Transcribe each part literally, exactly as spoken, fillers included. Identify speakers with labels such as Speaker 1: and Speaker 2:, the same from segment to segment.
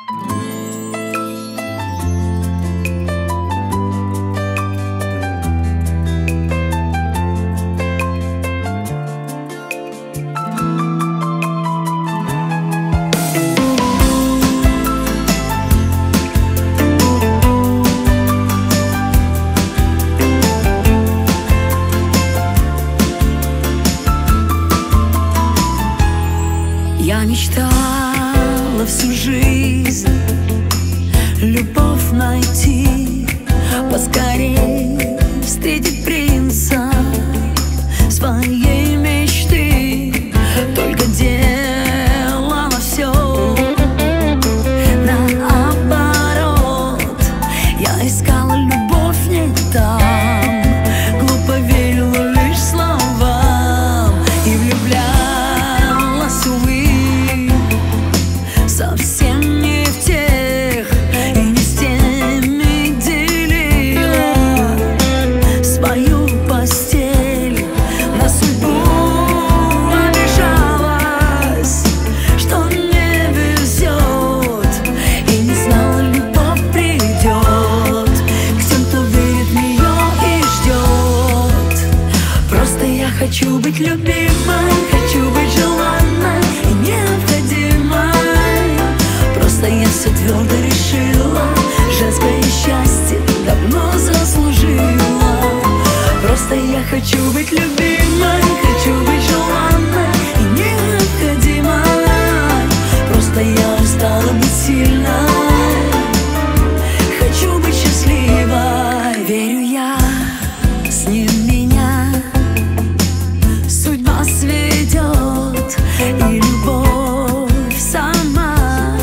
Speaker 1: Я мечтала всю жизнь любовь найти, поскорей встретить принца своей мечты. Только делала все наоборот. Я искала любовь не там, глупо верила лишь словам и влюблялась, увы, совсем не в тех и не с теми делила свою постель. На судьбу обижалась, что не везет, и не знала, любовь придет к тем, кто верит в нее и ждет. Просто я хочу быть любимой, хочу быть желанной и необходимой. Просто я все твердо решила, женское счастье давно заслужила. Просто я хочу быть любимой, хочу быть желанной и необходимой. Просто я устала быть сильной, хочу быть счастливой. Верю я, с ним меня судьба сведет, и любовь сама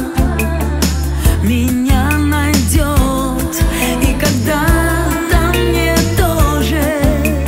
Speaker 1: меня найдет. И когда-то мне тоже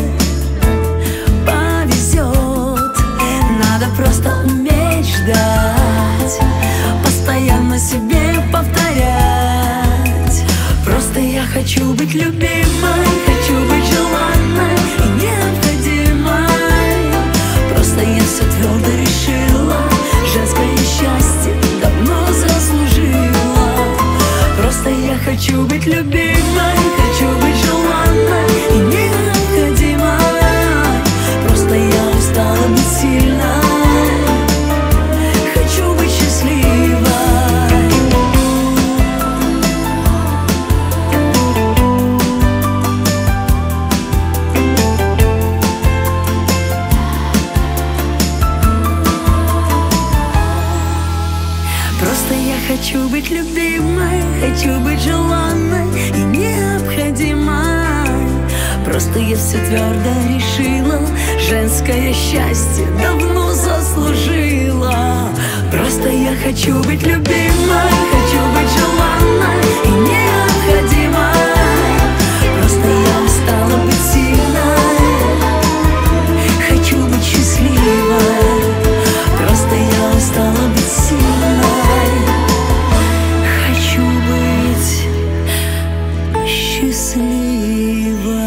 Speaker 1: повезет. Надо просто уметь ждать, постоянно себе повторять. Просто я хочу быть любимой, хочу быть желанной и необходимой. Просто я все твердо решила, женское счастье давно заслужила. Просто я хочу быть любимой, хочу быть желанной и необходимой. Просто я устала быть сильной, хочу быть счастливой. Просто я хочу быть любимой, хочу быть желанной и необходимой. Просто я все твердо решила, женское счастье давно заслужила. Просто я хочу быть любимой, хочу быть желанной и необходимой. Просто я устала быть сильной, хочу быть счастливой. Просто я устала быть сильной, хочу быть счастливой.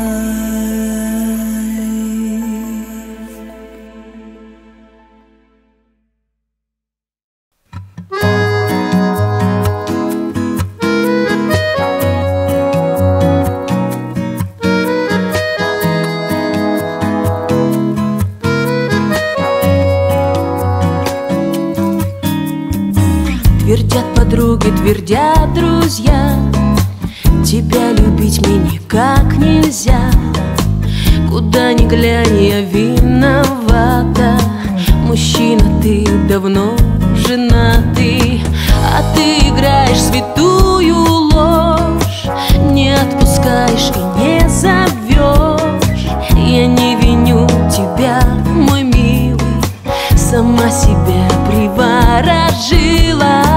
Speaker 2: Твердят подруги, твердят друзья, тебя любить мне никак нельзя. Куда ни глянь, я виновата. Мужчина, ты давно женатый, а ты играешь святую ложь, не отпускаешь и не зовешь. Я не виню тебя, мой милый, сама себя приворожила.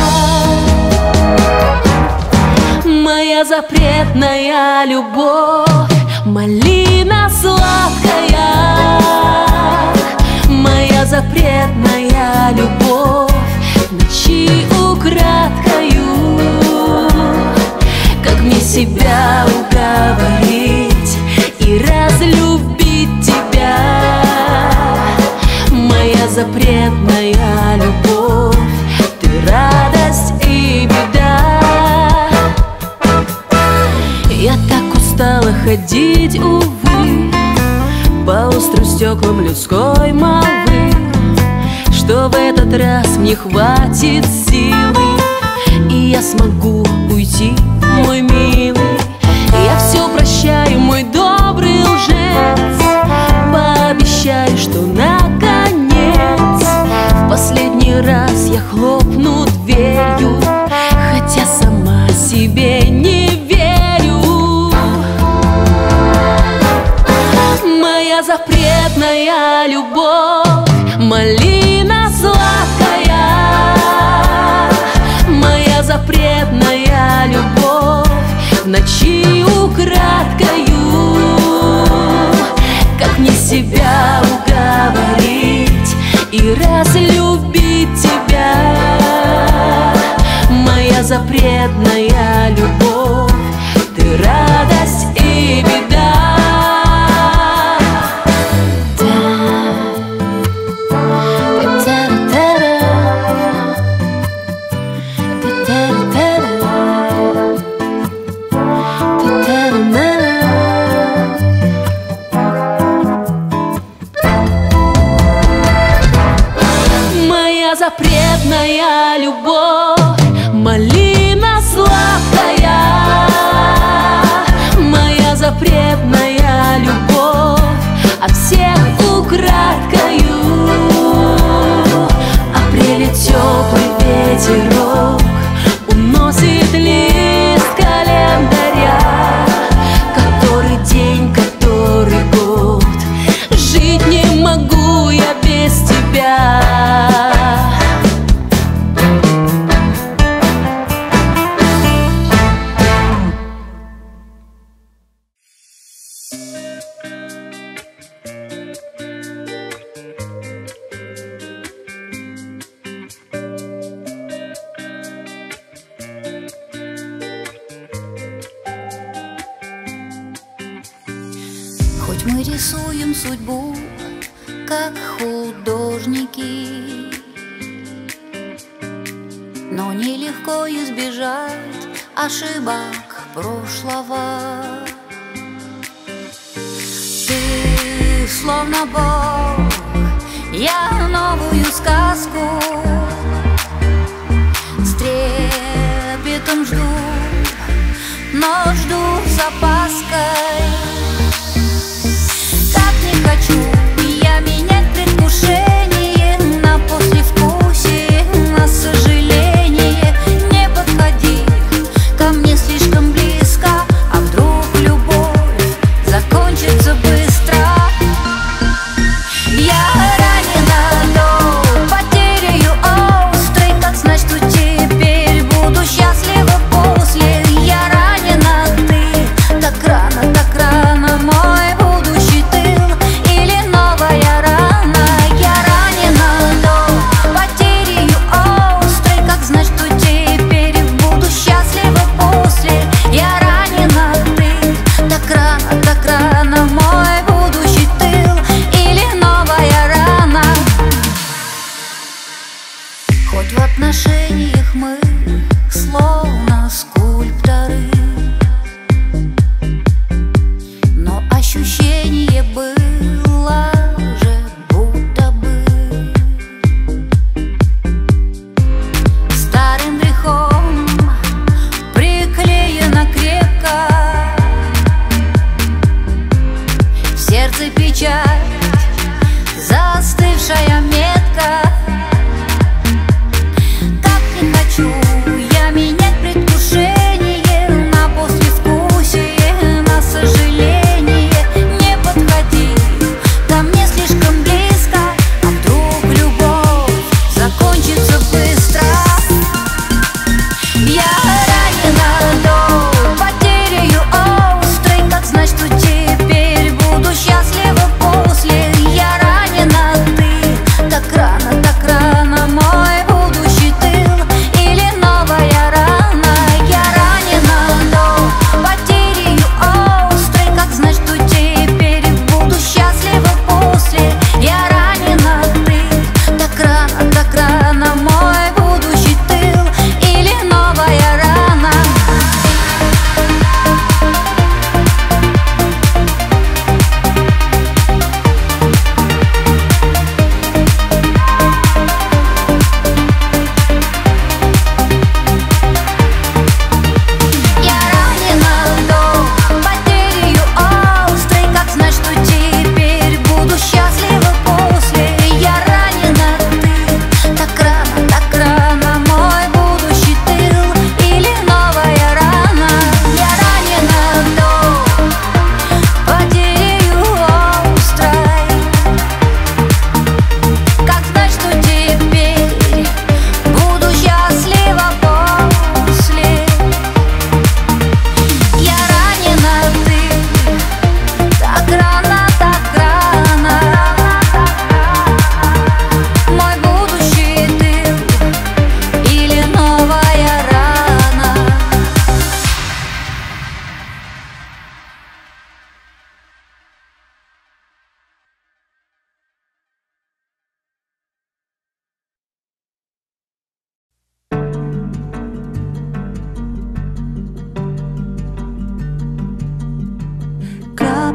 Speaker 2: Моя запретная любовь, малина сладкая. Моя запретная любовь, в ночи украдкою. Как мне себя уговорить и разлюбить тебя? Моя запретная любовь, ты радость и ходить, увы, по острым стеклам людской молвы, что в этот раз мне хватит силы, и я смогу уйти, мой милый. Я все прощаю, мой добрый лжец, пообещаю, что наконец в последний раз я хлопну дверью, хотя сама себе не верю. Моя запретная любовь, малина сладкая, моя запретная любовь, в ночи украдкою, как мне себя уговорить и разлюбить тебя. Моя запретная любовь, ты радость и беда. Запретная любовь, малина сладкая, моя запретная любовь, от всех украдкою. Апреля теплый ветерок уносит лист календаря, который день, который год, жить не могу я без тебя.
Speaker 3: Хоть мы рисуем судьбу, как художники, но нелегко избежать ошибок прошлого. Ты словно Бог, я новую сказку с трепетом жду, но жду с опаской. Хочу я менять предвкушение на послевкусие, на сожаление. Не подходи ко мне слишком близко, а вдруг любовь закончится быстро. Я ранена до потерею острой, как знать, что теперь буду счастлива после. Я ранена, ты так рано, так рано.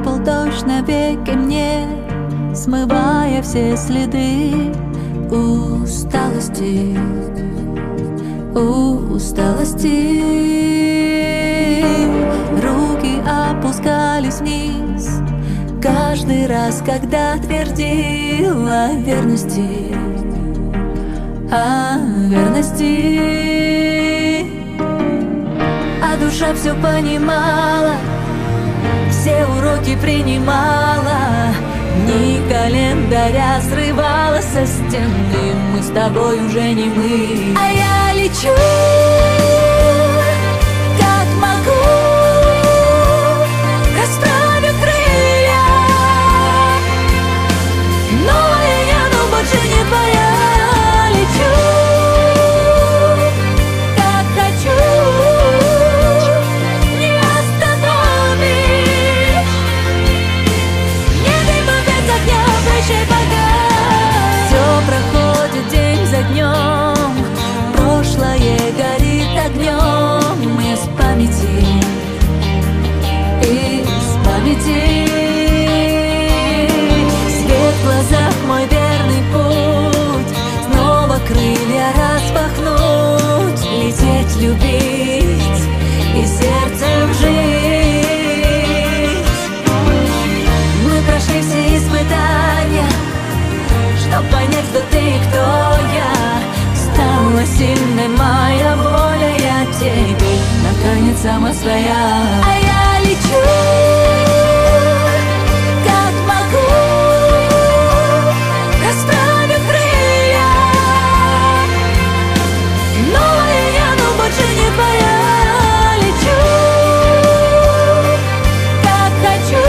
Speaker 1: капал дождь на веки мне, смывая все следы усталости, усталости. Руки опускались вниз каждый раз, когда твердила о верности, о верности. А душа все понимала, все уроки принимала, дни календаря срывала со стены. Мы с тобой уже не мы. А я лечу, как могу, расправив крылья. Новая я, но больше не твоя. Лечу, как хочу, не остановишь. Небо без огня, прощай пока. Все проходит день за днем, прошлое горит огнем. Из памяти, из памяти. Свет в глазах, мой верный путь, снова крылья распахнуть, лететь, любить и сердцем жить. Мы прошли все испытания, чтоб понять, кто ты и кто я. Стала сильной моя воля, я теперь наконец сама своя. А я лечу, как могу, расправив крылья. Новая я, но больше не твоя. Лечу, как хочу,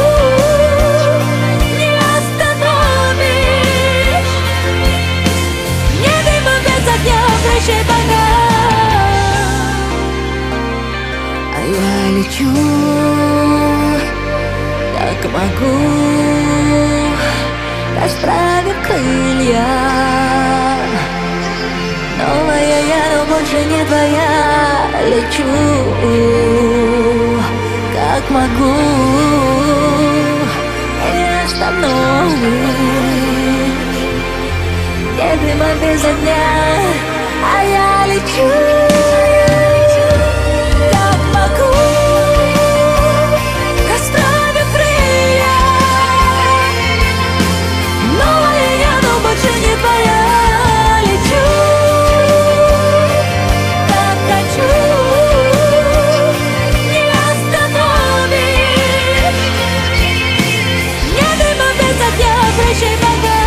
Speaker 1: не остановишь. Небо без огня, прощай пока. А я лечу, как могу, расправив крылья. Новая я, но больше не твоя. Лечу, как могу, не остановишь. Небо без огня, а я лечу, как могу, расправив крылья. Новая я, но больше не твоя. Лечу, как хочу, не остановишь. Небо без огня, прощай пока.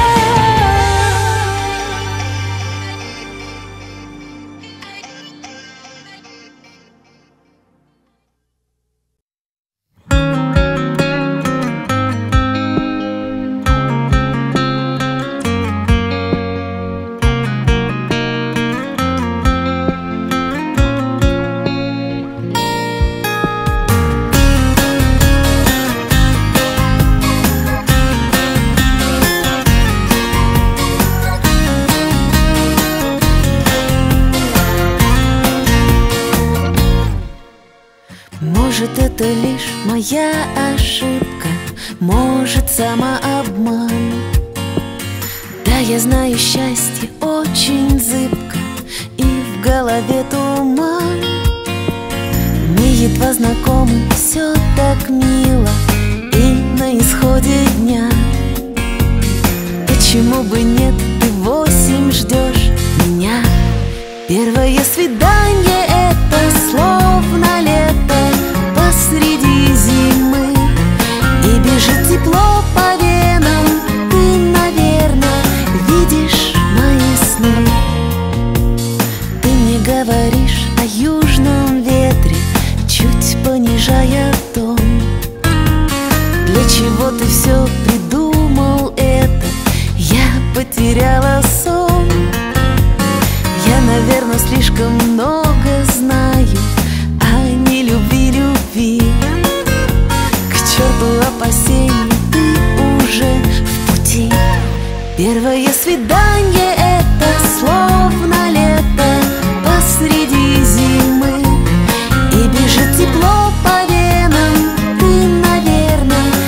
Speaker 1: Может, это лишь моя ошибка, может, самообман. Да, я знаю, счастье очень зыбко, и в голове туман. Мы едва знакомы, все так мило, и на исходе дня. Почему бы нет, ты восемь ждешь меня? Первое свидание — это словно лето посреди зимы, и бежит тепло по венам. Ты, наверное, видишь мои сны. Ты мне говоришь о южном ветре, чуть понижая тон. Для чего ты все придумал это? Я потеряла сон. Я, наверное, слишком много знаю о нелюбви, любви. К черту опасений, ты уже в пути. Первое свидание — это словно лето посреди зимы, и бежит тепло по венам. Ты, наверное,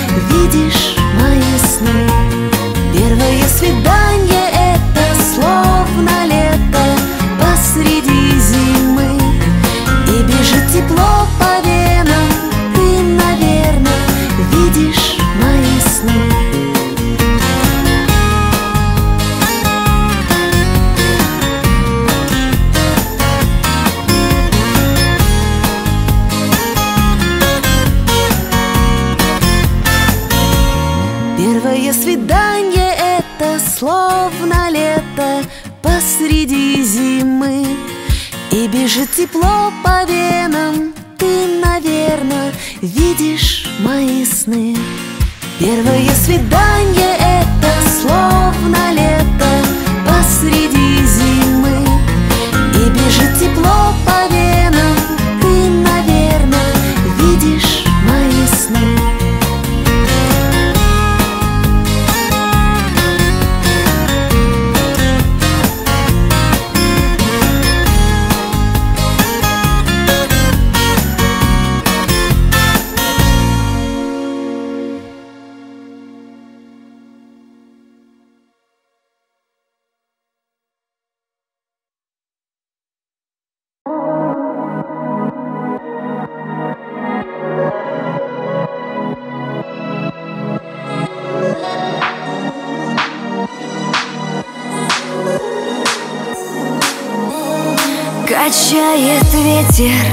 Speaker 2: тепло по венам, ты, наверное, видишь мои сны. Первое свидание — это словно лето посреди зимы. И бежит тепло по венам, ты, наверное, видишь мои сны. Первое свидание — это словно лето посреди зимы. И бежит тепло по венам, ты, наверное, видишь мои сны. Качает ветер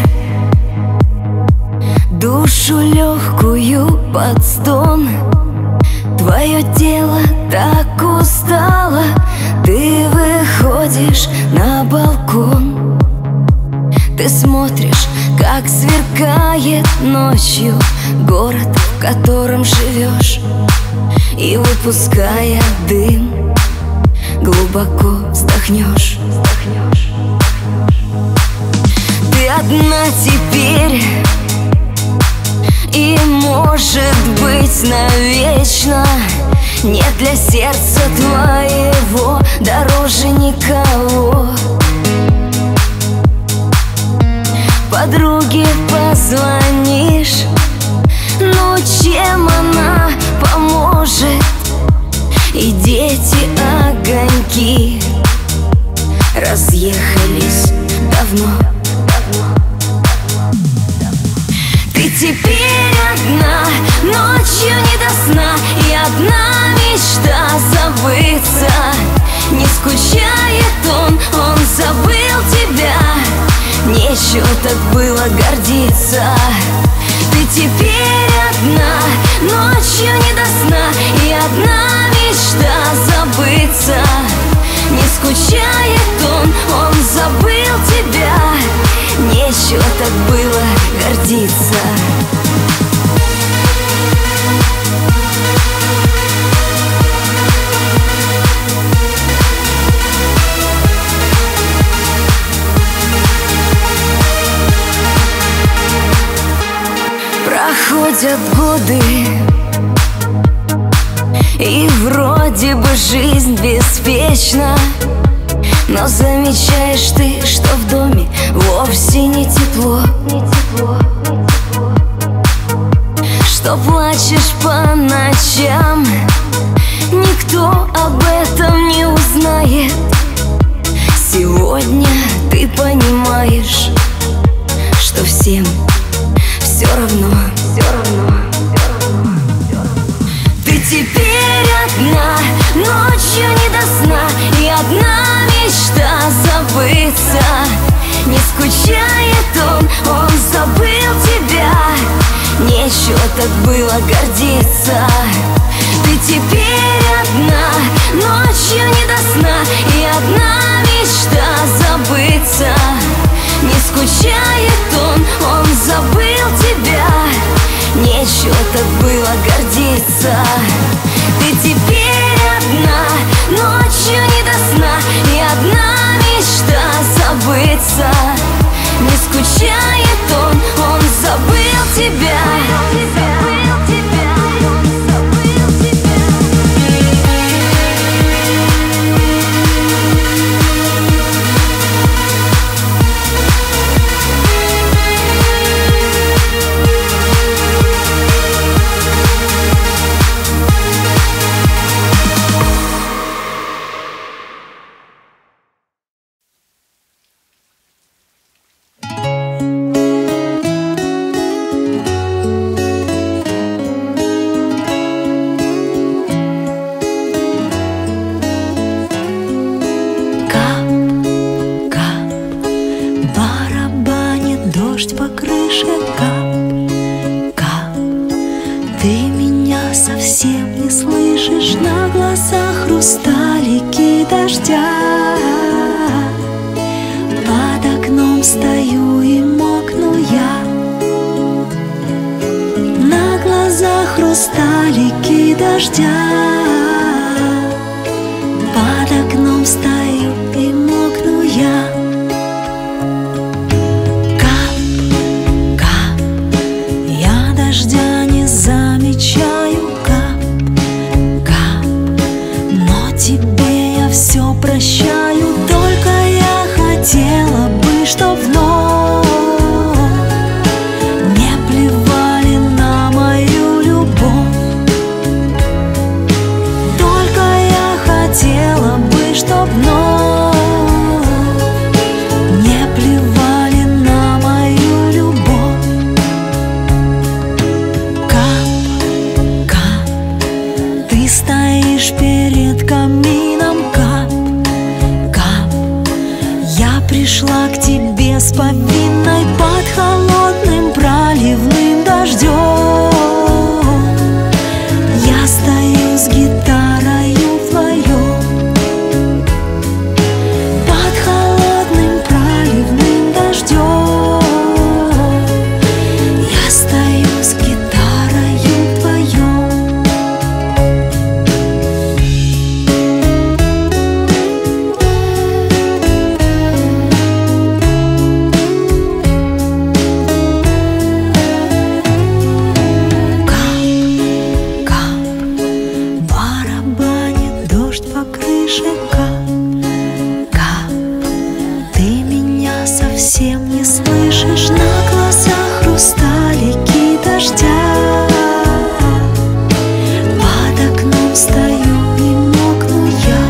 Speaker 2: душу легкую под стон. Твое тело так устало, ты выходишь на балкон. Ты смотришь, как сверкает ночью город, в котором живешь. И, выпуская дым, глубоко вздохнешь. Ты одна теперь, и, может быть, навечно. Нет для сердца твоего дороже никого. Подруге позвонишь, ну чем она поможет? И дети огоньки разъехались давно. Ты теперь одна, ночью не до сна, и одна мечта забыться. Не скучает он, он забыл тебя. Нечего так было гордиться. Ты теперь одна, ночью не до сна, и одна мечта забыться. Не скучает он, он забыл тебя. Нечего так было гордиться. Проходят годы, и вроде бы жизнь беспечна. Но замечаешь ты, что в доме вовсе не тепло, не тепло, не тепло. Что плачешь по ночам, никто об этом не узнает. Сегодня ты понимаешь, что всем все равно, все равно, все равно, все равно. Ты теперь одна, ночью не до сна, и одна мечта забыться. Не скучает он, он забыл тебя. Нечего так было гордиться. Ты теперь одна, ночью не до сна, и одна мечта забыться. Не скучает он, он забыл тебя. Нечего так было гордиться. Ты теперь одна, ночью не до сна, и одна мечта забыться. Не скучает он, он забыл тебя.
Speaker 1: дождь по крыше, кап, кап. Ты меня совсем не слышишь, на глазах хрусталики дождя. Под окном стою и мокну я. На глазах хрусталики дождя. Под окном стою и мокну я. Кап, кап, я дождя не замечаю, кап, кап. Но тебе я все прощаю, только я хотела бы, чтоб вновь не плевали на мою любовь. Только я хотела бы, чтоб вновь не плевали на мою любовь. Кап, кап, ты стоишь перед камином, кап, кап. Я пришла к тебе с повинной под холодным проливным дождем. Я стою с гитарою вдвоем под холодным проливным дождем. Я стою с гитарою вдвоем. Кап, кап, барабанит дождь по крыше, кап, кап. Ты меня совсем не слышишь, на глазах хрусталики дождя. Под окном стою и мокну я.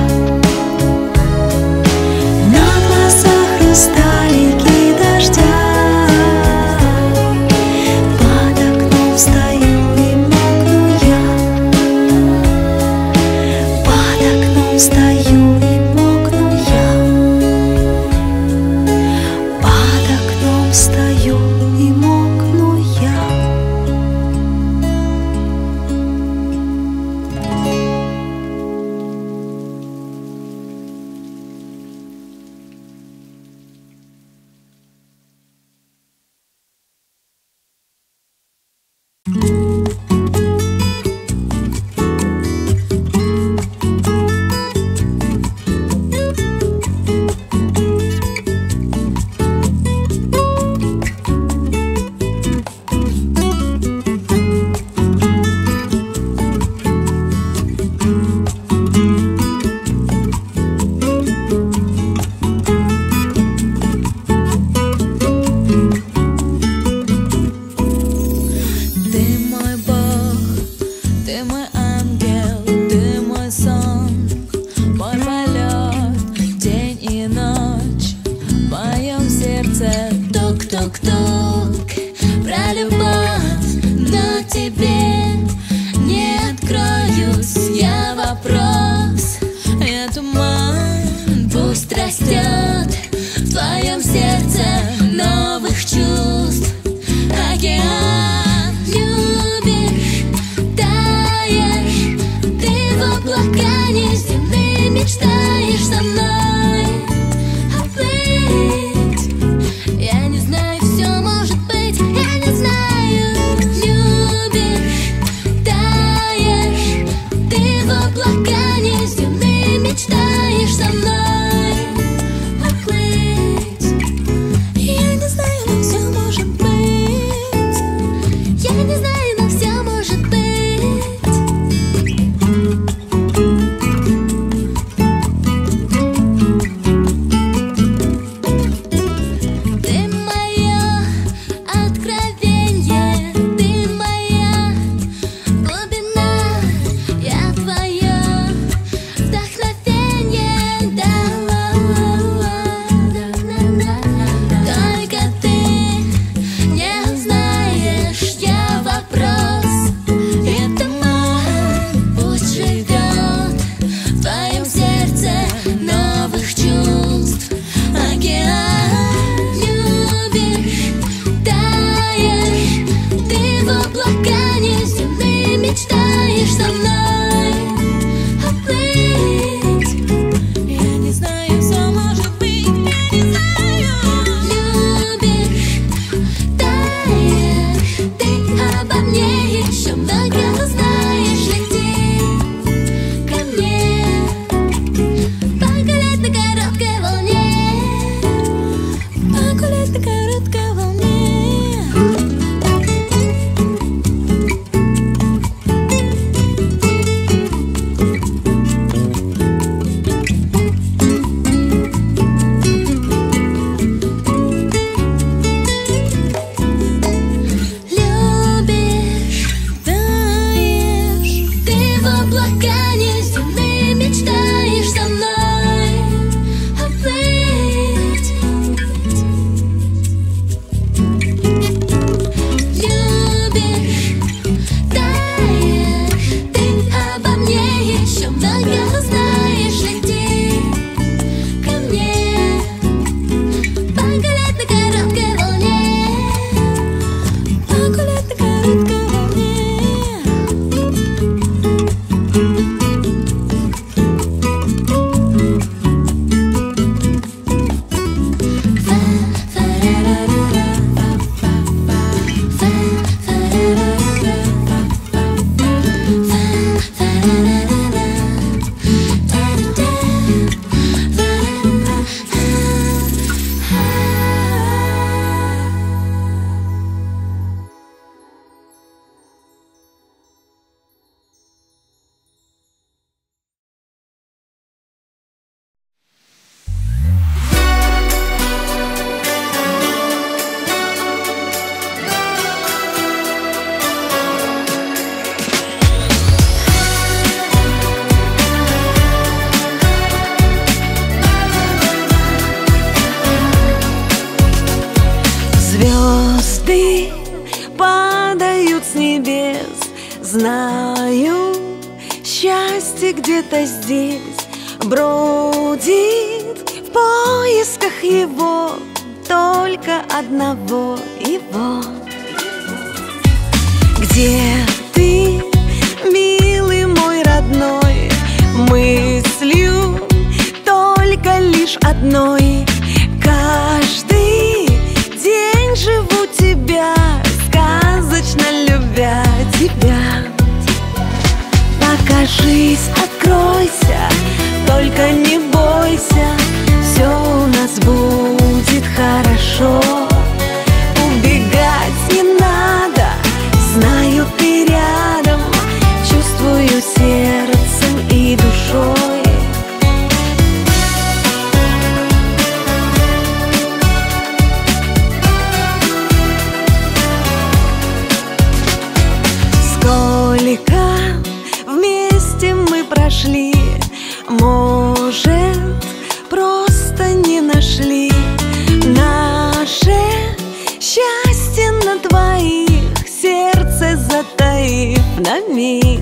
Speaker 1: На глазах хрусталики дождя. Под окном стою и мокну я. Под окном стою и мокну я. Под окном стою и мокну я. Ты гулять на короткой волне.
Speaker 2: Звезды падают с небес, знаю, счастье где-то здесь бродит в поисках его, только одного его. Где ты, милый мой родной, мыслью только лишь одной? Каждый день живу тебя, сказочно любя тебя. Покажись, откройся, только не бойся, все у нас будет хорошо. Убегать не надо, знаю, ты рядом, чувствую сердцем и душой. Сколько вместе мы прошли, может, просто не нашли наше счастье на двоих, сердце затаив на миг.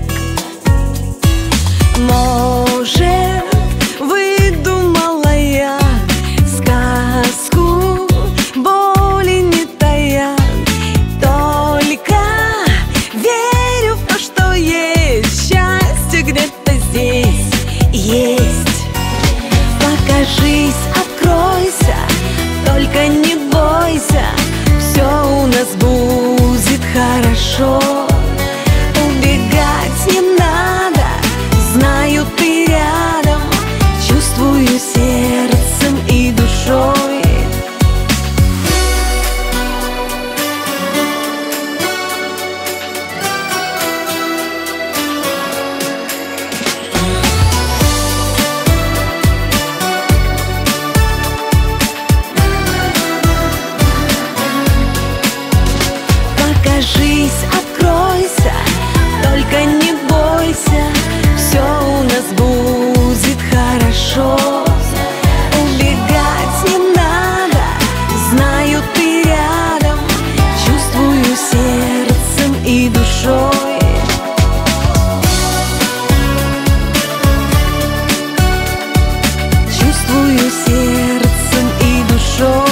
Speaker 2: Может, выдумала я сказку, боли не тая, только верю в то, что есть счастье где-то здесь есть. Покажись, откройся, только не бойся, все у нас будет хорошо. Убегать не надо, знаю, ты рядом, чувствую сердцем и душой. Покажись, откройся, только не бойся, все у нас будет хорошо. Убегать не надо, знаю, ты рядом, чувствую сердцем и душой. Чувствую сердцем и душой.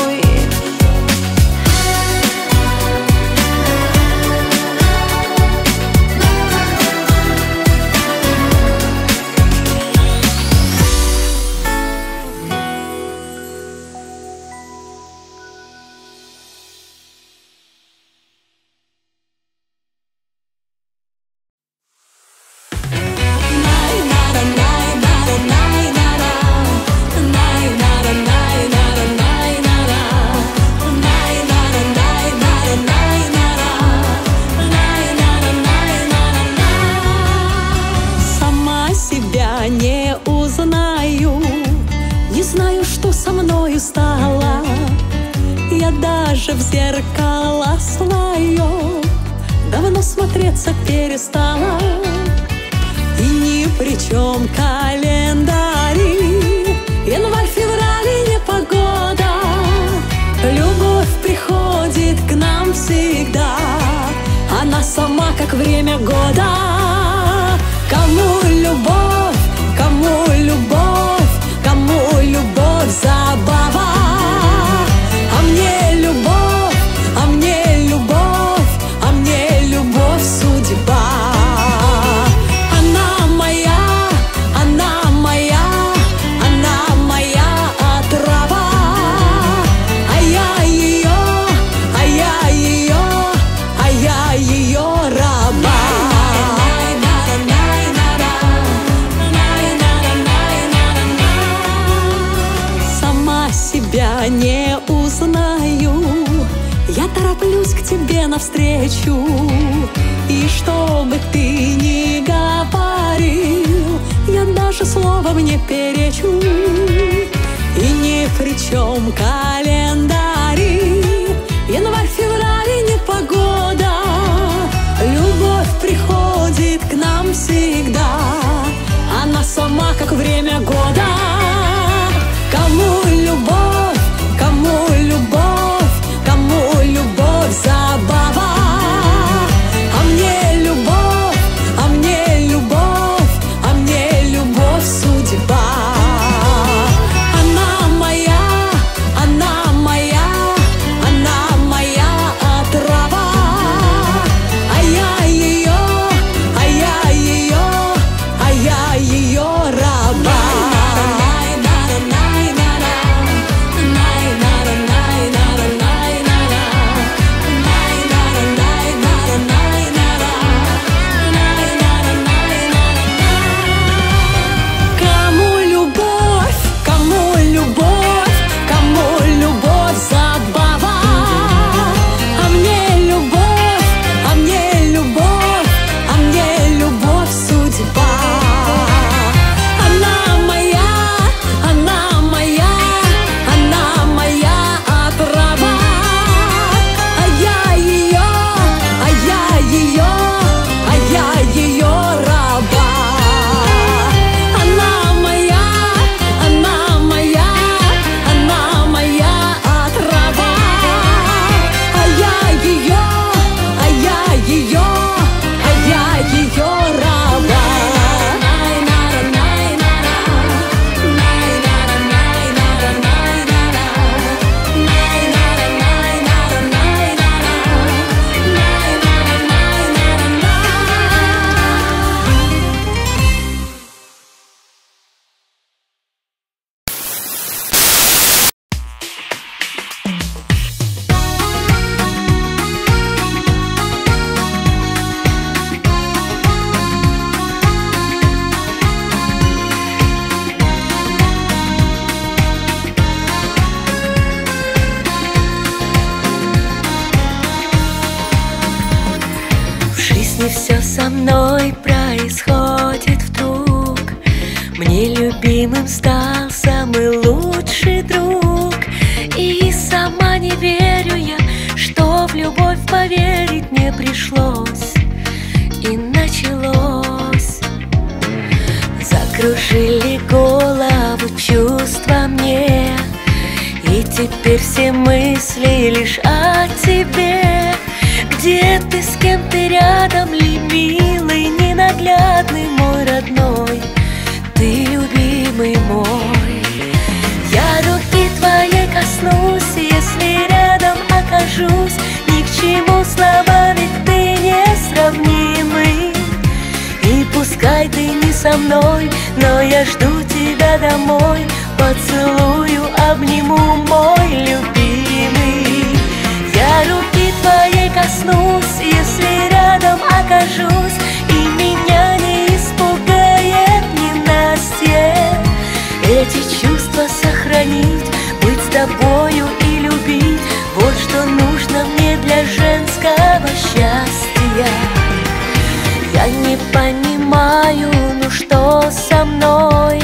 Speaker 1: даже в зеркало свое давно смотреться перестала. И ни при чем календари, январь, февраль и непогода. Любовь приходит к нам всегда, она сама как время года. Кому любовь, кому любовь, кому любовь забава. А мне любовь, а мне любовь, а мне любовь судьба. Она моя, она моя, она моя отрава. А я ее, а я ее, а я ее раба. Сама себя не узнаю, я тороплюсь к тебе навстречу. И что бы ты ни говорил, я даже словом не перечу. И ни при чем календари, январь, февраль и непогода. Любовь приходит к нам всегда, она сама как время года. Кому любовь, кому любовь, кому любовь забава. А мне любовь, а мне любовь, а мне любовь судьба. Она моя, она моя, она моя отрава. А я ее, а я ее, а я ее раба. Кому любовь, кому любовь, кому любовь забава. А мне любовь, а мне любовь, а мне любовь судьба. Она моя, она моя, она моя отрава. А я ее, а я ее, а я ее раба. Она моя, она моя, она моя отрава. А я ее, а я ее, а я ее раба.
Speaker 2: В жизни все со мной происходит вдруг. Мне любимым стал самый лучший друг. И сама не верю я, что в любовь поверить не пришлось. И началось. Закружили голову чувства мне, и теперь все мысли лишь о тебе. Где ты, с кем ты рядом ли, милый, ненаглядный мой родной, ты любимый мой. Я руки твоей коснусь, если рядом окажусь. Ни к чему слова, ведь ты несравнимый. И пускай ты не со мной, но я жду тебя домой. Поцелую, обниму, мой любимый. Я руки твоей коснусь, если рядом окажусь. И меня не испугает ненастье. Эти чувства сохранить, быть с тобою и любить, вот что нужно мне для женского счастья. Я не понимаю, ну что со мной.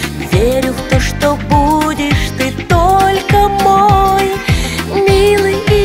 Speaker 2: Верю в то, что будешь ты только мой, милый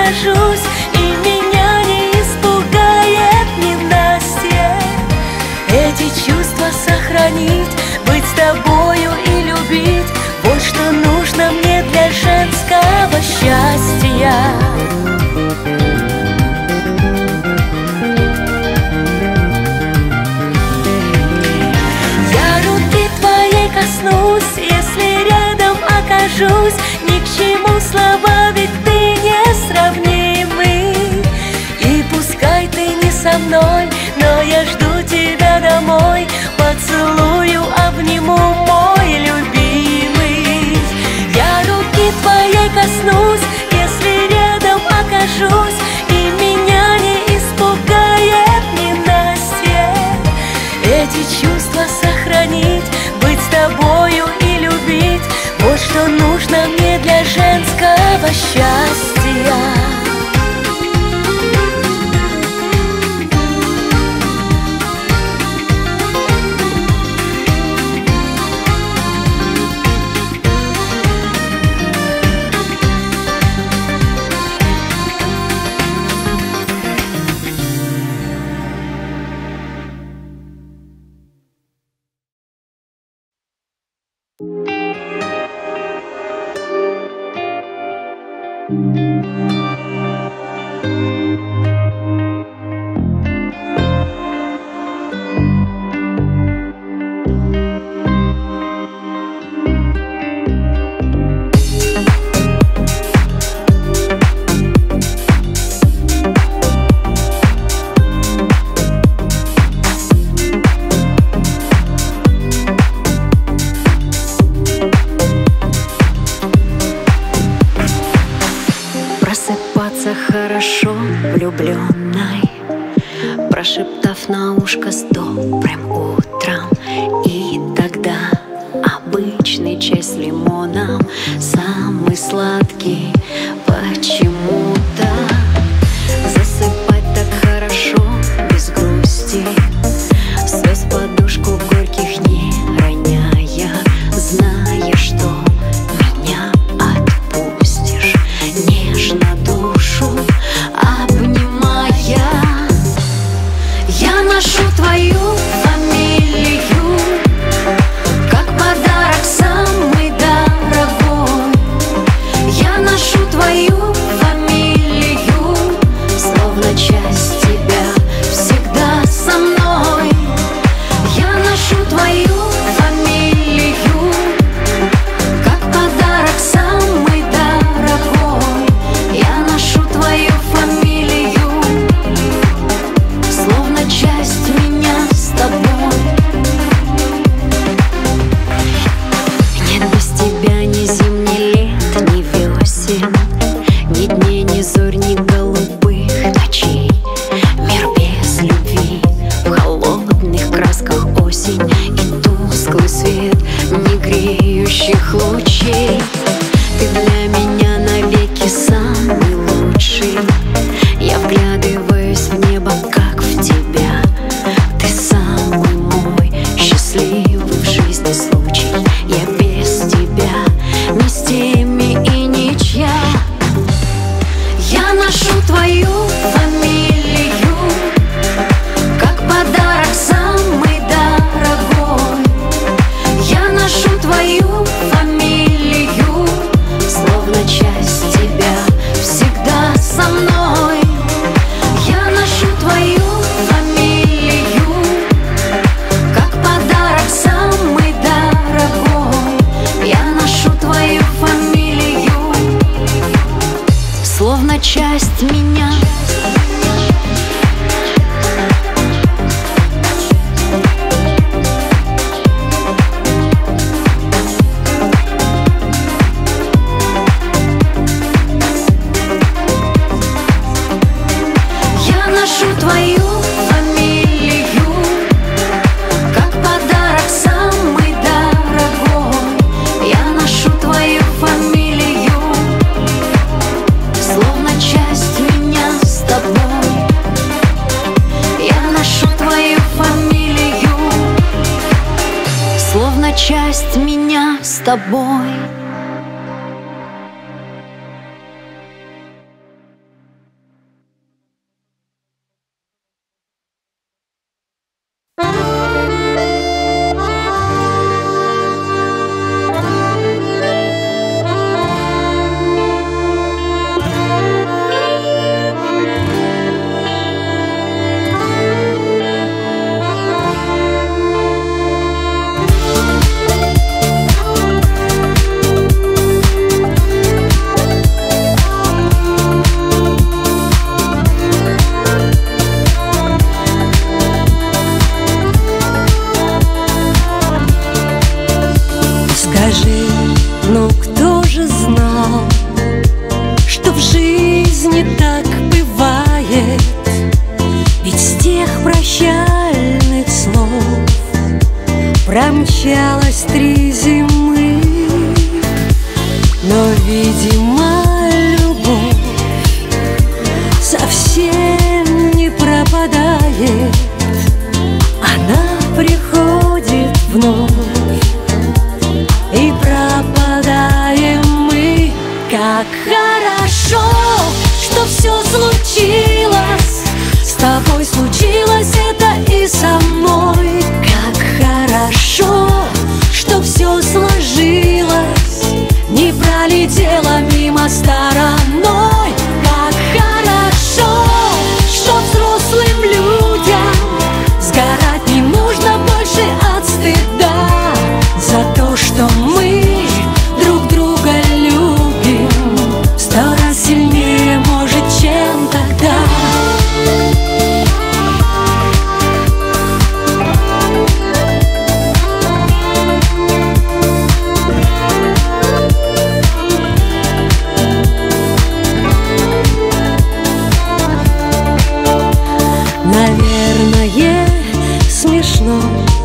Speaker 2: окажусь, и меня не испугает ненастье. Эти чувства сохранить, быть с тобою и любить, вот что нужно мне для женского счастья. Коснусь, если рядом окажусь, ни к чему слова, ведь ты несравнимый. И пускай ты не со мной, но я жду тебя домой, поцелую, обниму, мой любимый. Я руки твоей коснусь, если рядом окажусь, и меня не испугает ненастье. Эти чувства сохранить, быть с тобою и любить, вот что нужно мне для женского счастья.
Speaker 4: Хорошо влюбленной, прошептав на ушко с добрым утром, и тогда обычный чай с лимоном, самый сладкий почему-то. Засыпать так хорошо, без грусти, слез в подушку горьких не роняя, зная, что меня отпустишь, нежно душу обнимая. Я ношу твою фамилию, как подарок самый дорогой. Я ношу твою фамилию, словно часть тебя всегда со мной. Я ношу твою фамилию, как подарок самый дорогой. Я ношу твою фамилию, словно часть меня с тобой. Нет без тебя ни зим, ни лет, ни весен, ни дней, ни зорь, ни голубых ночей. Мир без любви, в холодных красках осень и тусклый свет не греющих лучей. Ты для меня навеки самый лучший. Я вглядываюсь в небо, как в тебя. Ты самый мой счастливый в жизни случай. Я без тебя ни с теми и ничья. Я ношу твою фамилию, как подарок самый дорогой. Я ношу твою фамилию, словно часть тебя всегда со мной. Я ношу твою фамилию, как подарок самый дорогой. Я ношу твою фамилию, словно часть меня. Я ношу твою фамилию, как подарок самый дорогой. Я ношу твою фамилию, словно часть меня с тобой. Я ношу твою фамилию, словно часть меня с тобой.
Speaker 2: жизни так бывает, ведь с тех прощальных слов промчалось три зимы. Но, видимо, любовь совсем не пропадает, она приходит вновь, и пропадаем мы. Как хорошо, что все случилось, с тобой случилось это и со мной. Как хорошо, что все сложилось, не пролетело мимо стороной. Как хорошо, что взрослым людям сгорать не нужно больше от стыда за то, что мы друг друга любим в сто раз сильнее, может, чем тогда. Наверное, смешно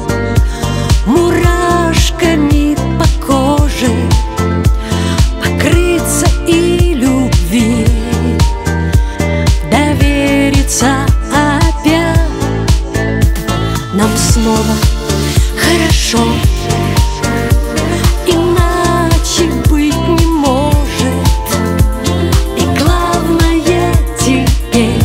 Speaker 2: мурашками по коже покрыться и любви довериться опять. Нам снова хорошо, иначе быть не может. И главное теперь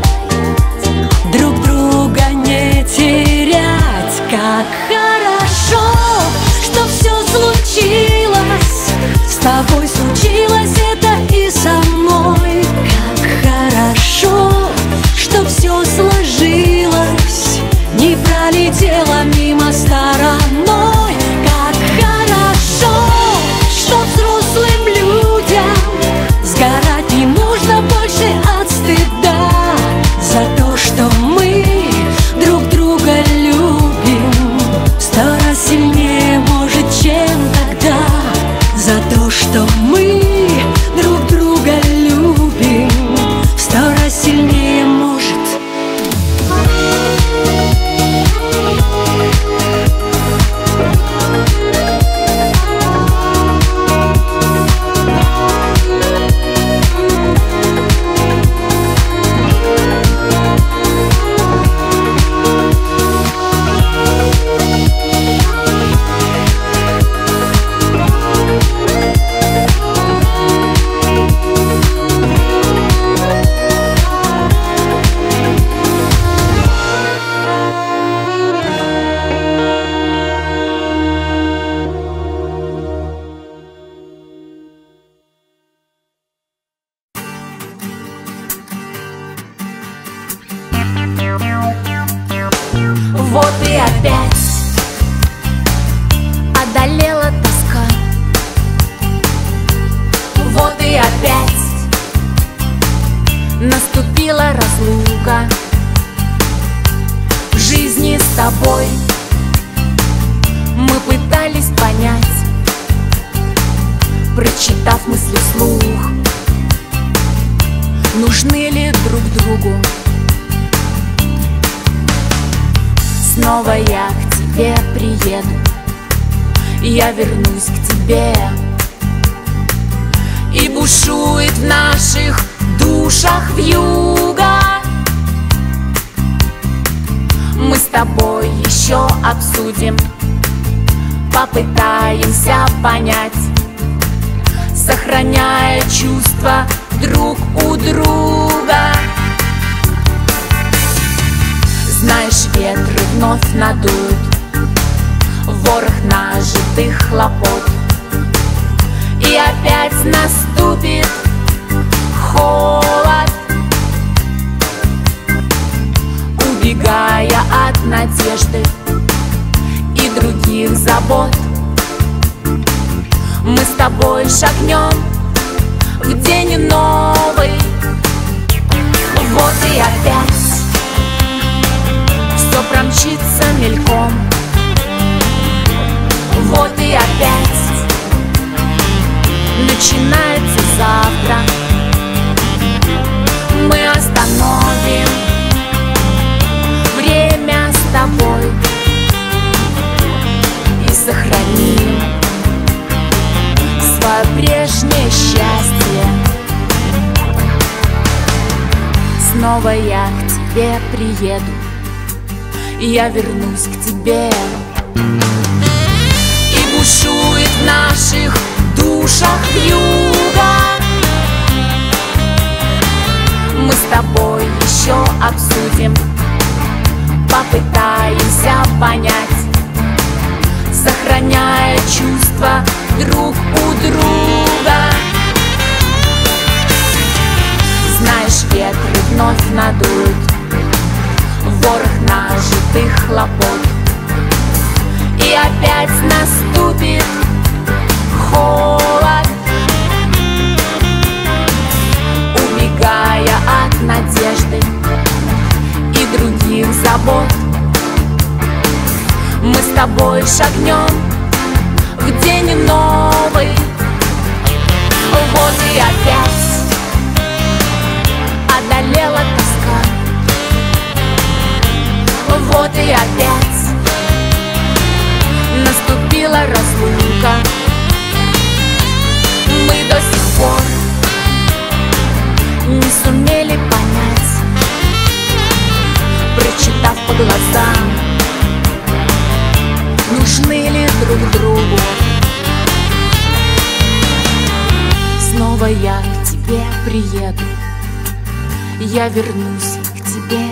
Speaker 2: друг друга не терять. Как хорошо, что все случилось, с тобой случилось это и со мной. Как хорошо, что все сложилось, не пролетело мимо стороной. Как хорошо, что взрослым людям сгорать не нужно больше от стыда за то, что мы друг друга любим в сто раз сильнее, может, чем тогда. За то, что мы друг друга любим в сто раз сильнее, может.
Speaker 3: Вот и опять одолела тоска. Вот и опять наступила разлука. В жизни с тобой мы пытались понять, прочитав мысли вслух, нужны ли друг другу. Снова я к тебе приеду, я вернусь к тебе, и бушует в наших душах вьюга. Мы с тобой еще обсудим, попытаемся понять, сохраняя чувства друг у друга. Знаешь, ветры вновь надуют ворох нажитых хлопот, и опять наступит холод, убегая от надежды и других забот. Мы с тобой шагнем в день новый. Вот и опять все промчится мельком. Вот и опять начинается завтра.
Speaker 5: снова я к тебе приеду, я вернусь к тебе. И бушует в наших душах вьюга, мы с тобой еще обсудим, попытаемся понять, сохраняя чувства друг у друга. Знаешь, ветры вновь надуют ворох нажитых хлопот, и опять наступит холод, убегая от надежды и других забот. Мы с тобой шагнем в день новый, вот и опять одолела тоска, вот и опять наступила разлука. Мы до сих пор не сумели понять, прочитав по глазам, нужны ли друг другу. Снова я к тебе приеду, я вернусь к тебе.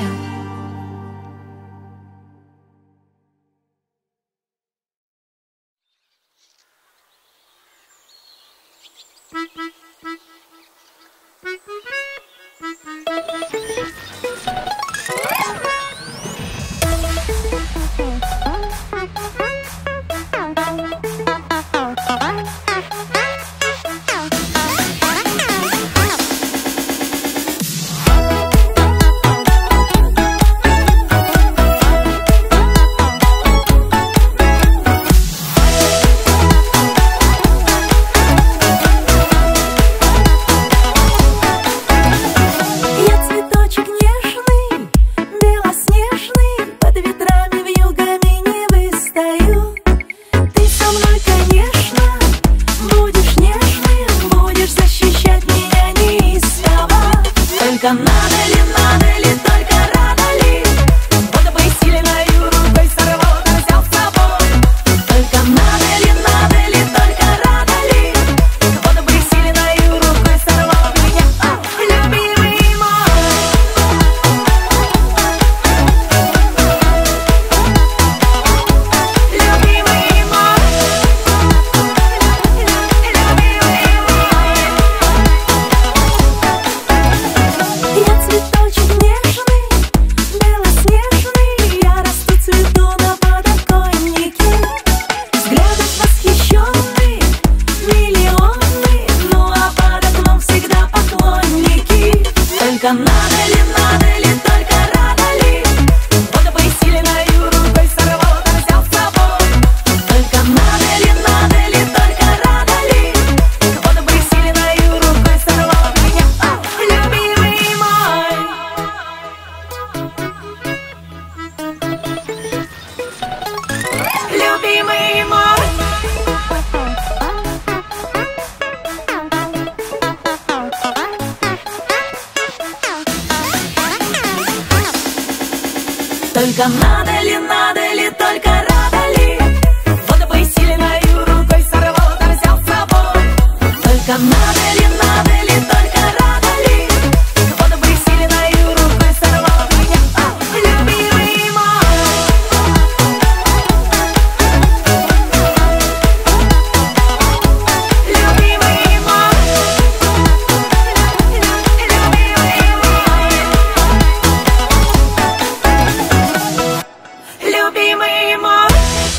Speaker 1: Только надо ли, надо ли, только рада ли? Вот бы сильною рукой сорвал, да взял с собой. Только надо ли, надо ли, только рада ли? Вот бы сильною рукой сорвал меня, а, любимый мой. Любимый мой. Любимый мой.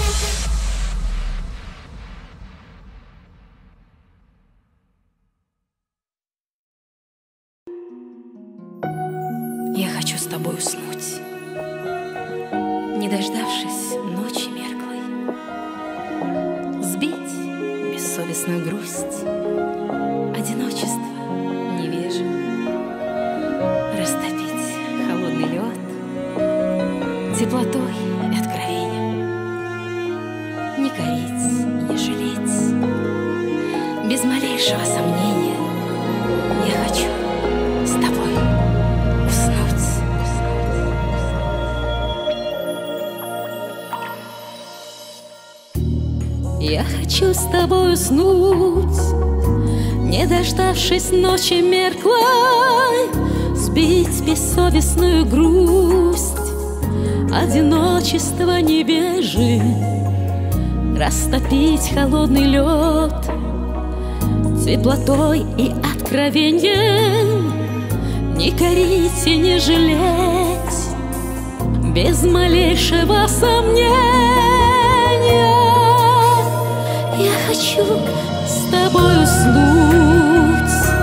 Speaker 2: Я хочу с тобой уснуть, не дождавшись ночи мерклой, сбить бессовестную грусть, одиночество невежи, растопить холодный лед теплотой и откровением, не корить и не жалеть, без малейшего сомнения. Я хочу с тобой уснуть. хочу с тобой уснуть, не дождавшись ночи мерклой, сбить бессовестную грусть, одиночество невежи, растопить холодный лед теплотой и откровением, не корить и не жалеть, без малейшего сомнения. Я хочу с тобой уснуть.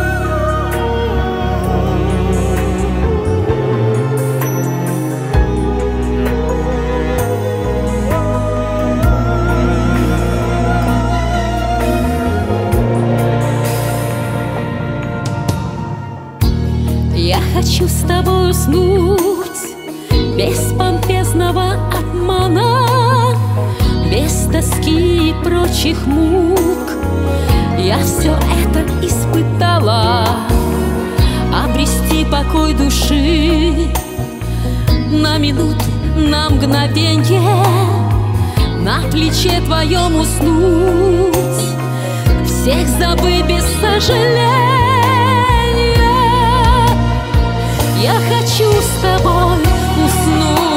Speaker 2: Я хочу с тобой уснуть без помпезного обмана, без тоски и прочих мук. Я все это испытала, обрести покой души на минуты, на мгновенье, на плече твоем уснуть, всех забыть без сожаления. Я хочу с тобой уснуть.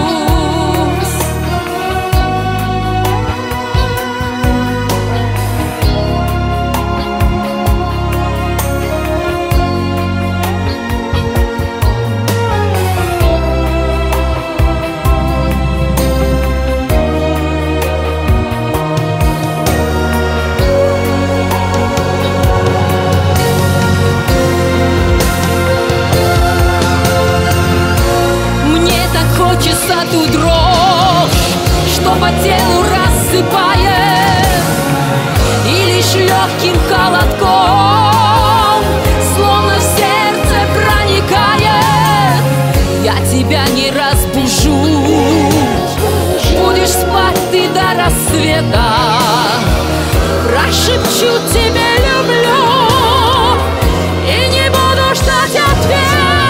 Speaker 2: Хочется ту дрожь, что по телу рассыпает, и лишь легким холодком, словно в сердце проникает. Я тебя не разбужу, будешь спать ты до рассвета. Прошепчу тебе люблю и не буду ждать ответа.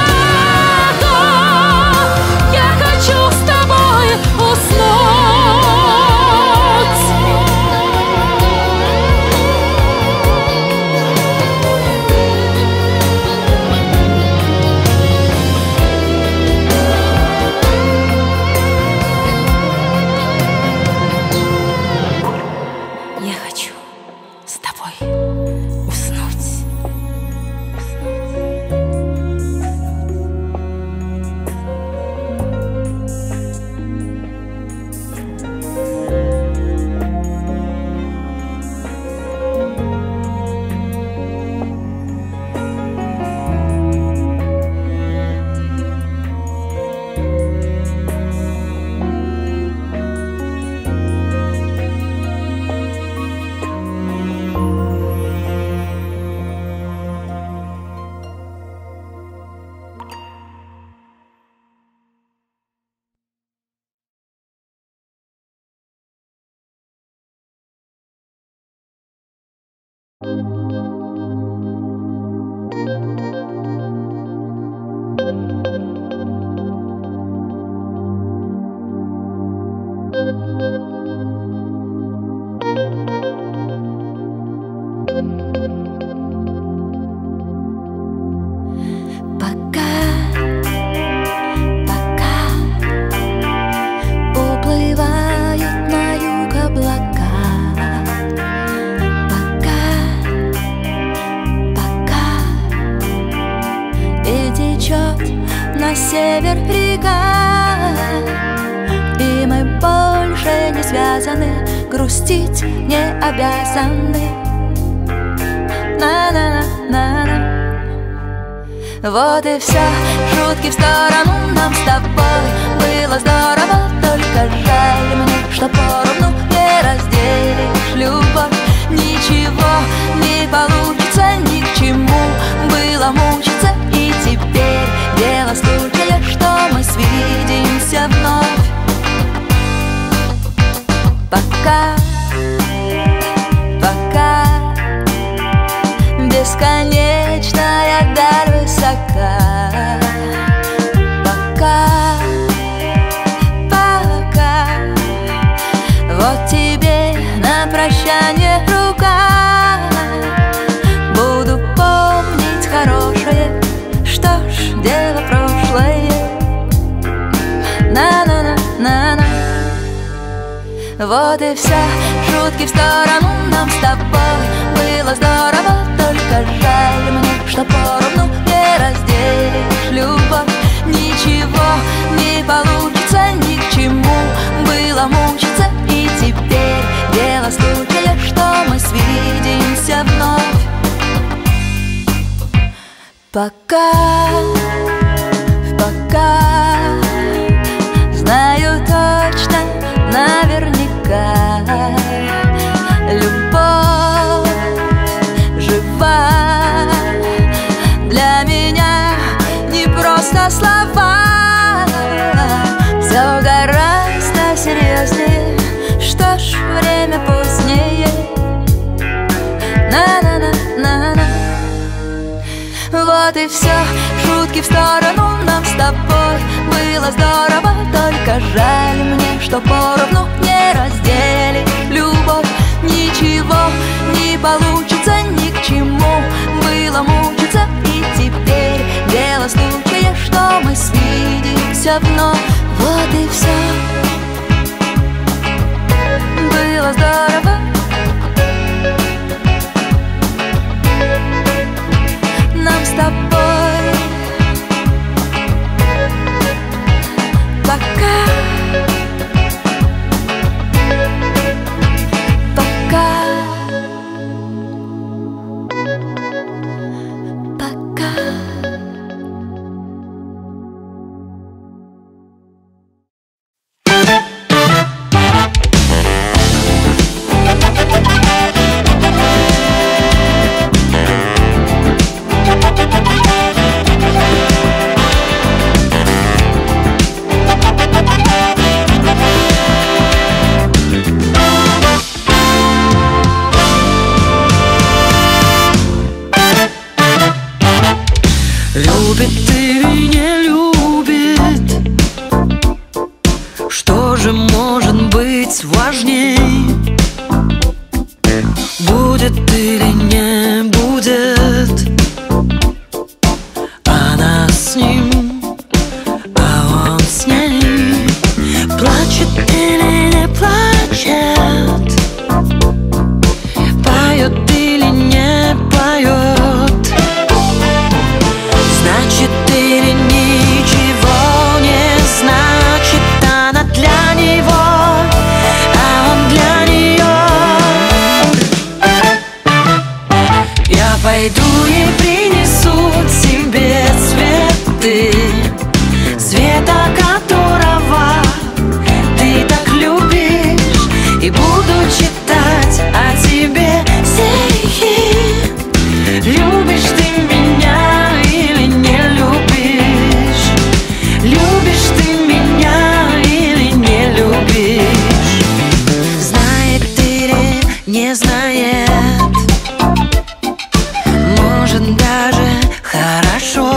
Speaker 2: Хочу с тобой уснуть. Я хочу с тобой уснуть.
Speaker 3: Север река, и мы больше не связаны, грустить не обязаны. На-на-на-на-на. Вот и все, шутки в сторону, нам с тобой было здорово, только жаль мне, что поровну не разделишь любовь. Ничего не получится, ни к чему было мучиться, и теперь дело случая, что мы свидимся вновь. Пока, пока, бесконечная даль высока. Пока, пока, вот тебе на прощание Вот и все, шутки в сторону, нам с тобой было здорово. Только жаль мне, что поровну не разделишь любовь. Ничего не получится, ни к чему было мучиться. И теперь дело случая, что мы свидимся вновь. Пока, пока, знаю точно, наверняка, любовь жива. Для меня не просто слова, все гораздо серьезнее. Что ж, время позднее. На-на-на-на-на. Вот и все, шутки в сторону, нам с тобой было здорово. Только жаль мне, что поровну не разделишь любовь. Ничего не получится, ни к чему было мучиться. И теперь дело случая, что мы свидимся вновь. Вот и все, было здорово. Нам с тобой пока, пока, пока.
Speaker 1: Любит или не любит, что же может быть важней? Будет или не будет, она с ним, а он с ней. Плачет или не плачет, поет или не поет, значит или ничего не значит. Она для него, а он для нее. Я пойду и принесу тебе цветы, света которого ты так любишь, и буду читать о тебе стихи. Любишь ты меня или не любишь? Любишь ты меня или не любишь? Знает или не знает, может даже хорошо.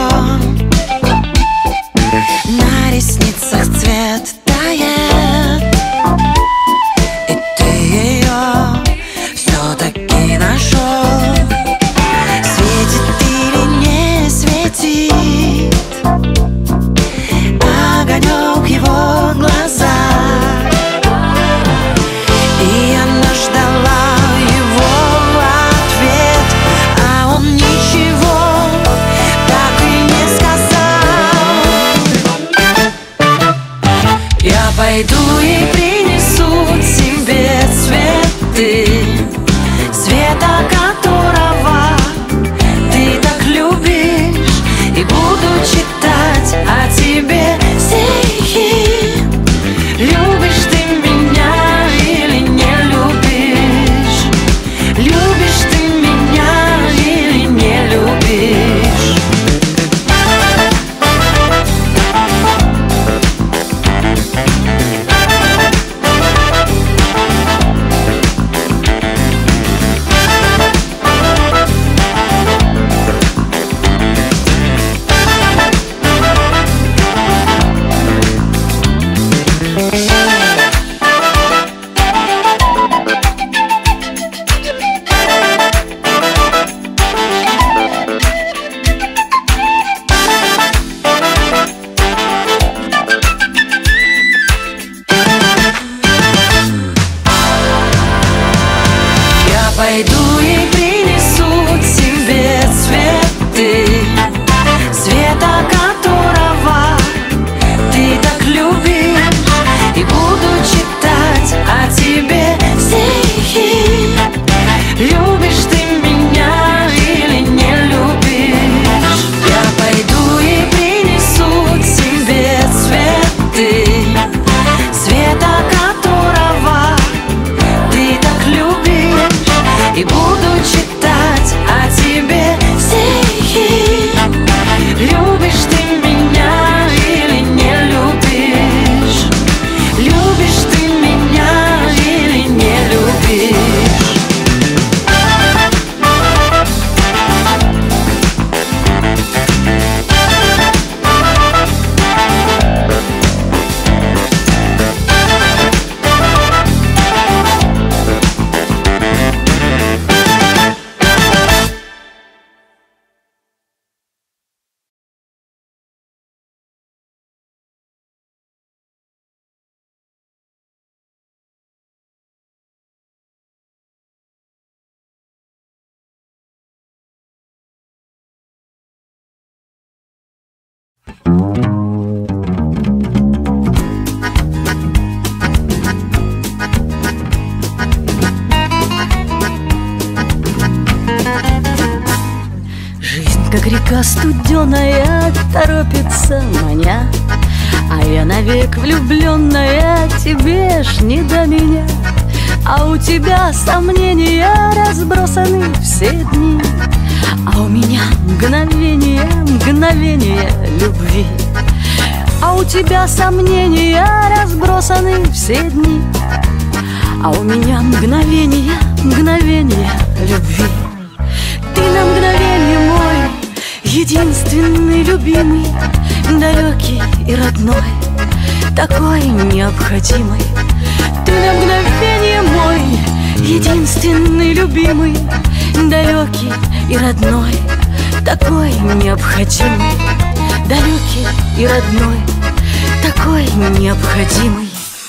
Speaker 1: На ресницах цвет тает, и ты ее все-таки нашел. Светит или не светит огонек его глаза, и она ждала его ответ, а он ничего так и не сказал. Я пойду и принесу тебе цветы, света которого ты так любишь, и буду читать о тебе стихи. Любишь ты меня или не любишь? Любишь ты меня или не любишь?
Speaker 2: Как река студеная торопится маня, а я навек влюбленная, тебе ж не до меня. А у тебя сомнения разбросаны все дни, а у меня мгновение, мгновение любви. А у тебя сомнения разбросаны все дни, а у меня мгновение, мгновение любви. Ты на мгновение мой единственный, любимый, далекий и родной, такой необходимый. Ты на мгновение мой единственный, любимый, далекий и родной, такой необходимый. Далекий и родной, такой необходимый.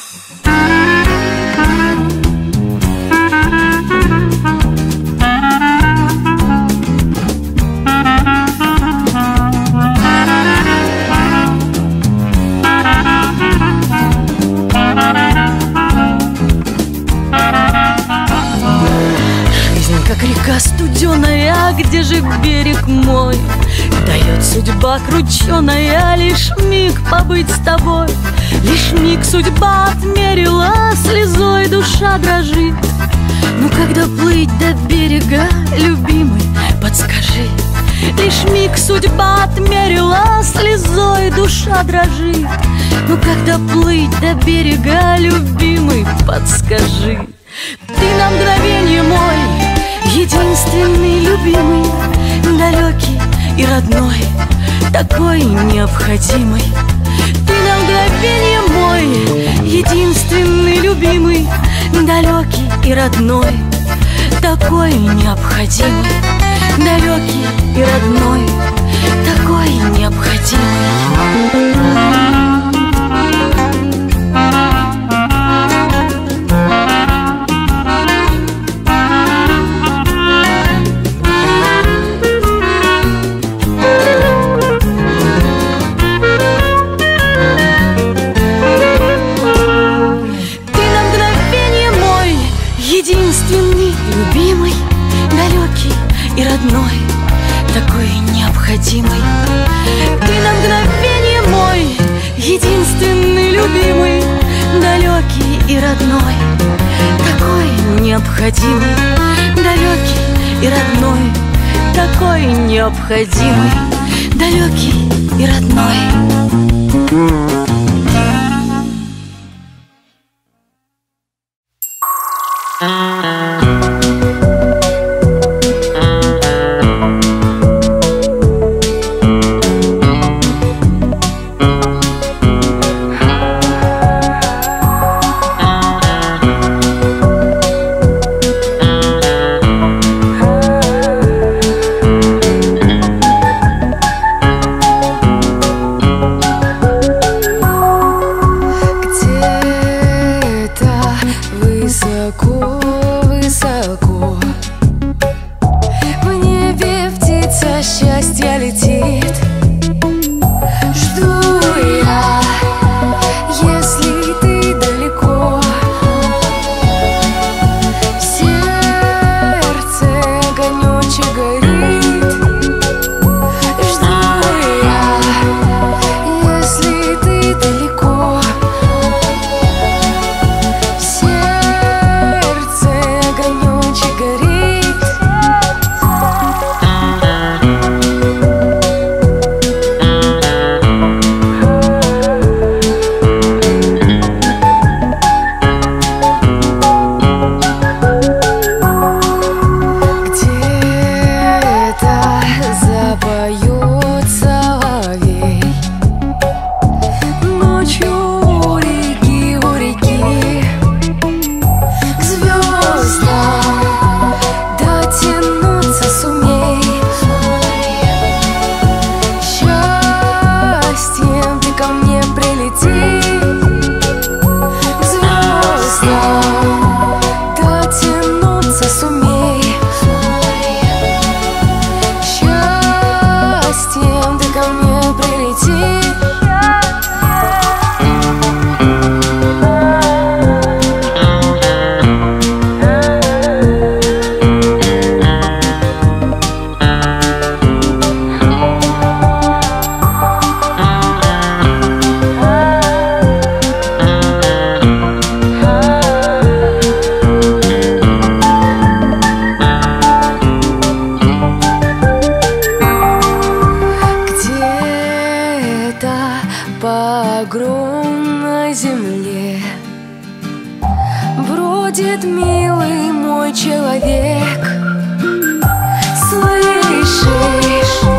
Speaker 2: Как река студеная, где же берег мой? Дает судьба крученая лишь миг побыть с тобой. Лишь миг судьба отмерила, слезой душа дрожит. Ну когда плыть до берега, любимый, подскажи. Лишь миг судьба отмерила, слезой душа дрожит. Ну когда плыть до берега, любимый, подскажи. Ты на мгновение мой единственный, любимый, далекий и родной, такой необходимый. Ты на мгновение мой единственный, любимый, далекий и родной, такой необходимый. Далекий и родной, такой необходимый. Единственный, любимый, далекий и родной, такой необходимый. Ты на мгновение мой единственный, любимый, далекий и родной, такой необходимый. Далекий и родной, такой необходимый. Далекий и родной. огромной земле бродит милый мой человек. Слышишь?